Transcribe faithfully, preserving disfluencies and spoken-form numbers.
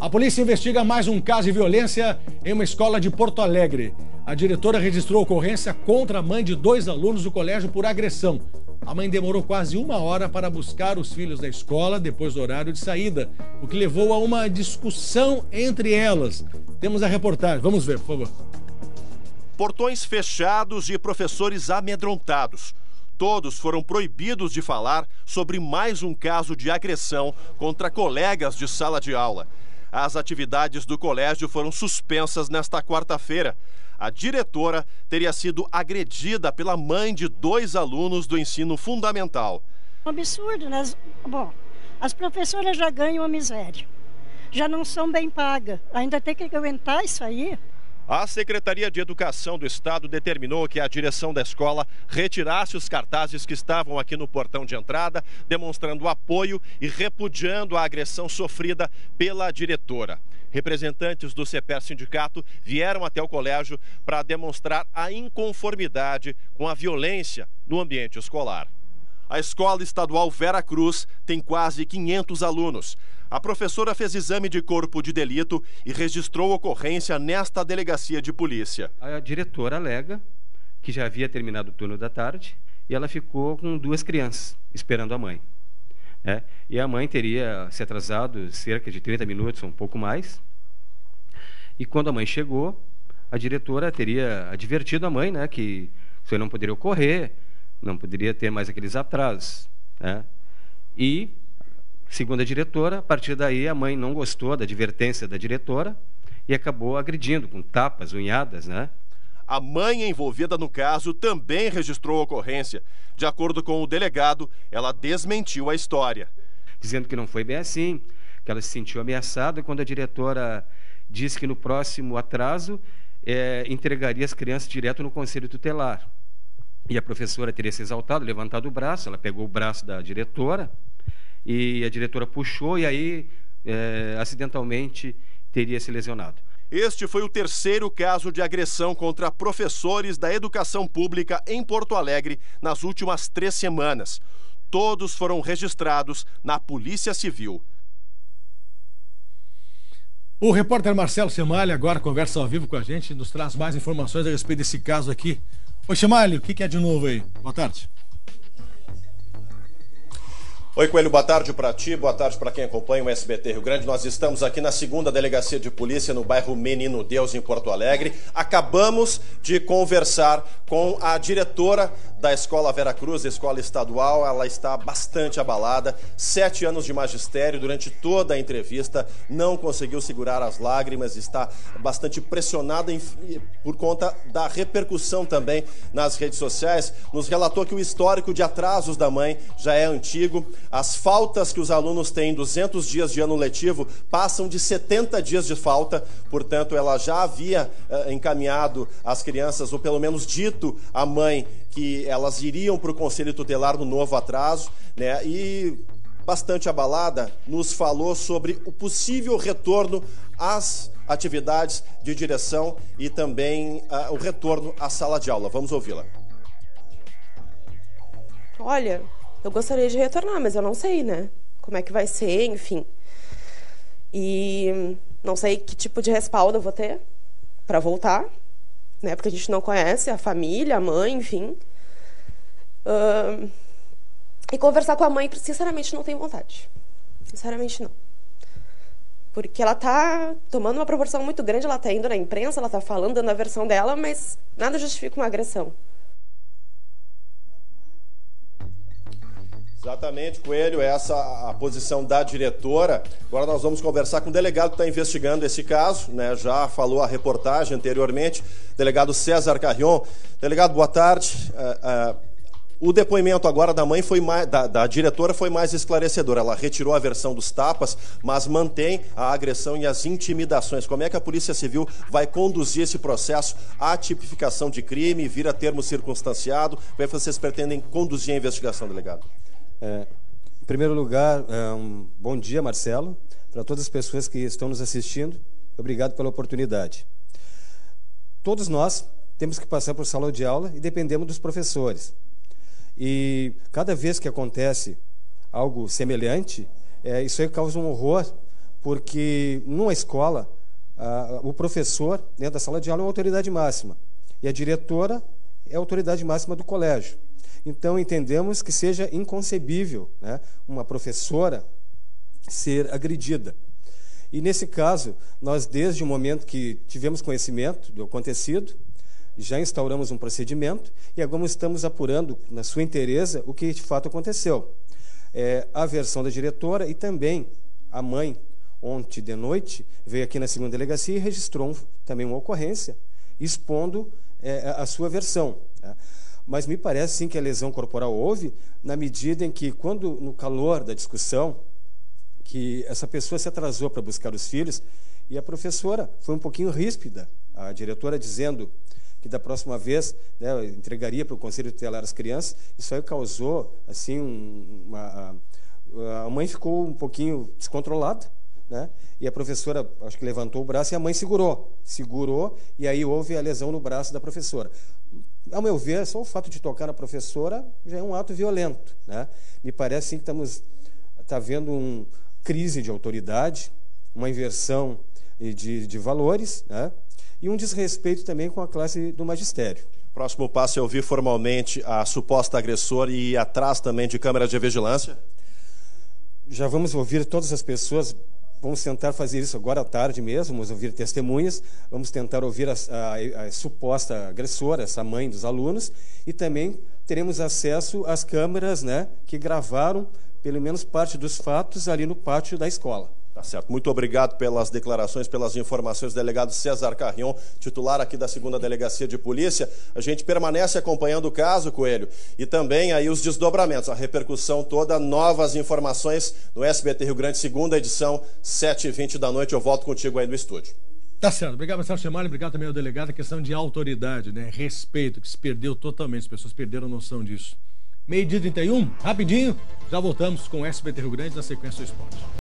A polícia investiga mais um caso de violência em uma escola de Porto Alegre. A diretora registrou ocorrência contra a mãe de dois alunos do colégio por agressão. A mãe demorou quase uma hora para buscar os filhos da escola depois do horário de saída, o que levou a uma discussão entre elas. Temos a reportagem. Vamos ver, por favor. Portões fechados e professores amedrontados. Todos foram proibidos de falar sobre mais um caso de agressão contra colegas de sala de aula. As atividades do colégio foram suspensas nesta quarta-feira. A diretora teria sido agredida pela mãe de dois alunos do ensino fundamental. Um absurdo, né? Bom, as professoras já ganham a miséria. Já não são bem pagas. Ainda tem que aguentar isso aí. A Secretaria de Educação do Estado determinou que a direção da escola retirasse os cartazes que estavam aqui no portão de entrada, demonstrando apoio e repudiando a agressão sofrida pela diretora. Representantes do CEPER Sindicato vieram até o colégio para demonstrar a inconformidade com a violência no ambiente escolar. A Escola Estadual Vera Cruz tem quase quinhentos alunos. A professora fez exame de corpo de delito e registrou ocorrência nesta delegacia de polícia. A diretora alega que já havia terminado o turno da tarde e ela ficou com duas crianças esperando a mãe. É, e a mãe teria se atrasado cerca de trinta minutos, ou um pouco mais. E quando a mãe chegou, a diretora teria advertido a mãe, né, que isso não poderia ocorrer, não poderia ter mais aqueles atrasos. Né? E, segundo a diretora, a partir daí a mãe não gostou da advertência da diretora e acabou agredindo com tapas, unhadas, né? A mãe envolvida no caso também registrou a ocorrência. De acordo com o delegado, ela desmentiu a história. Dizendo que não foi bem assim, que ela se sentiu ameaçada quando a diretora disse que no próximo atraso é, entregaria as crianças direto no conselho tutelar. E a professora teria se exaltado, levantado o braço, ela pegou o braço da diretora e a diretora puxou e aí, é, acidentalmente, teria se lesionado. Este foi o terceiro caso de agressão contra professores da educação pública em Porto Alegre nas últimas três semanas. Todos foram registrados na Polícia Civil. O repórter Marcelo Semalha agora conversa ao vivo com a gente e nos traz mais informações a respeito desse caso aqui. Oi, Semalha, o que é de novo aí? Boa tarde. Oi, Coelho, boa tarde para ti, boa tarde para quem acompanha o S B T Rio Grande. Nós estamos aqui na segunda delegacia de polícia no bairro Menino Deus, em Porto Alegre. Acabamos de conversar com a diretora da Escola Vera Cruz, Escola Estadual. Ela está bastante abalada, sete anos de magistério. Durante toda a entrevista não conseguiu segurar as lágrimas, está bastante pressionada em, por conta da repercussão também nas redes sociais. Nos relatou que o histórico de atrasos da mãe já é antigo. As faltas que os alunos têm em duzentos dias de ano letivo passam de setenta dias de falta, portanto ela já havia uh, encaminhado as crianças, ou pelo menos dito à mãe que elas iriam para o conselho tutelar no novo atraso, né? E bastante abalada, nos falou sobre o possível retorno às atividades de direção e também uh, o retorno à sala de aula. Vamos ouvi-la. Olha, eu gostaria de retornar, mas eu não sei, né? Como é que vai ser, enfim. E não sei que tipo de respaldo eu vou ter para voltar, né? Porque a gente não conhece a família, a mãe, enfim. Uh, e conversar com a mãe, sinceramente, não tenho vontade. Sinceramente, não. Porque ela tá tomando uma proporção muito grande, ela tá indo na imprensa, ela tá falando, dando a versão dela, mas nada justifica uma agressão. Exatamente, Coelho, essa a posição da diretora. Agora nós vamos conversar com o delegado que está investigando esse caso, né? Já falou a reportagem anteriormente, delegado César Carrion. Delegado, boa tarde. Uh, uh, o depoimento agora da mãe foi mais, da, da diretora foi mais esclarecedor. Ela retirou a versão dos tapas, mas mantém a agressão e as intimidações. Como é que a Polícia Civil vai conduzir esse processo à tipificação de crime, vir a termo circunstanciado? Como é que vocês pretendem conduzir a investigação, delegado? É, em primeiro lugar, é, um bom dia, Marcelo, para todas as pessoas que estão nos assistindo. Obrigado pela oportunidade. Todos nós temos que passar por sala de aula e dependemos dos professores. E cada vez que acontece algo semelhante, é, isso aí causa um horror, porque numa escola, ah, o professor, dentro da sala de aula, é uma autoridade máxima, e a diretora é a autoridade máxima do colégio. Então, entendemos que seja inconcebível, né, uma professora ser agredida. E, nesse caso, nós, desde o momento que tivemos conhecimento do acontecido, já instauramos um procedimento e agora estamos apurando, na sua inteireza, o que de fato aconteceu. É, a versão da diretora e também a mãe, ontem de noite, veio aqui na segunda delegacia e registrou um, também uma ocorrência, expondo é, a sua versão, né? Mas me parece sim que a lesão corporal houve na medida em que, quando no calor da discussão, que essa pessoa se atrasou para buscar os filhos e a professora foi um pouquinho ríspida, a diretora dizendo que da próxima vez, né, entregaria para o Conselho Tutelar as crianças. Isso aí causou assim um, uma, a, a mãe ficou um pouquinho descontrolada, né? E a professora acho que levantou o braço e a mãe segurou, segurou e aí houve a lesão no braço da professora. Ao meu ver, só o fato de tocar na professora já é um ato violento, né? Me parece sim, que estamos tá vendo uma crise de autoridade, uma inversão de, de valores, né? E um desrespeito também com a classe do magistério. Próximo passo é ouvir formalmente a suposta agressora e ir atrás também de câmeras de vigilância? Já vamos ouvir todas as pessoas. Vamos tentar fazer isso agora à tarde mesmo, vamos ouvir testemunhas, vamos tentar ouvir a, a, a suposta agressora, essa mãe dos alunos, e também teremos acesso às câmeras, né, que gravaram pelo menos parte dos fatos ali no pátio da escola. Tá certo. Muito obrigado pelas declarações, pelas informações, delegado César Carrion, titular aqui da segunda Delegacia de Polícia. A gente permanece acompanhando o caso, Coelho, e também aí os desdobramentos, a repercussão toda, novas informações no S B T Rio Grande, segunda edição, sete e vinte da noite. Eu volto contigo aí no estúdio. Tá certo. Obrigado, Marcelo Chemali, obrigado também ao delegado. A questão de autoridade, né? Respeito, que se perdeu totalmente, as pessoas perderam a noção disso. Meio-dia trinta e um, rapidinho, já voltamos com o S B T Rio Grande na sequência do esporte.